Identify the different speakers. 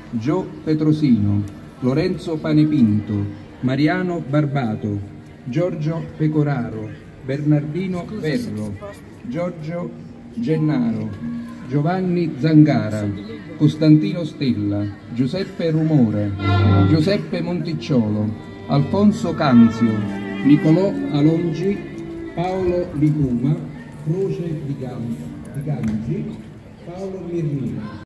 Speaker 1: Gio Petrosino, Lorenzo Panepinto, Mariano Barbato, Giorgio Pecoraro, Bernardino Verro, Giorgio Gennaro, Giovanni Zangara, Costantino Stella, Giuseppe Rumore, Giuseppe Monticciolo, Alfonso Canzio, Nicolò Alongi, Paolo Lipuma, Croce di Ganzi, Paolo Mirmina.